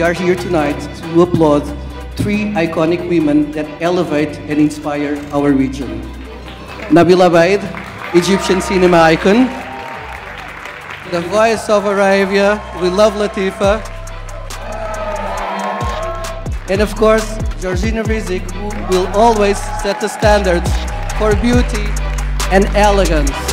we are here tonight to applaud three iconic women that elevate and inspire our region. Nabila Baid, Egyptian cinema icon. The voice of Arabia, we love Latifa. And of course, Georgina Rizik, who will always set the standards for beauty and elegance.